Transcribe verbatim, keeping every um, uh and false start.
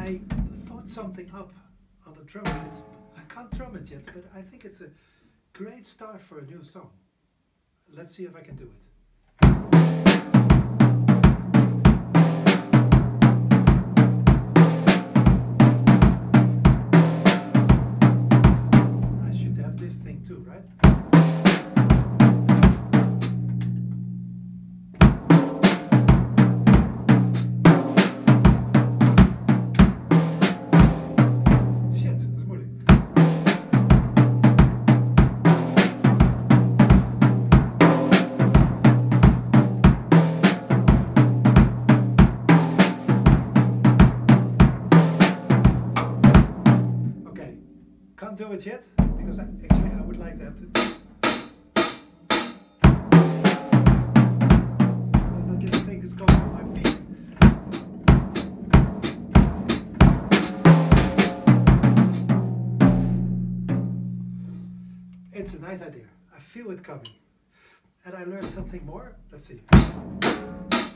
I thought something up on the drum kit. I can't drum it yet, but I think it's a great start for a new song. Let's see if I can do it. I should have this thing too, right? Can't do it yet, because I, actually I would like to have to. And then this thing is going on my feet. It's a nice idea. I feel it coming. And I learned something more. Let's see.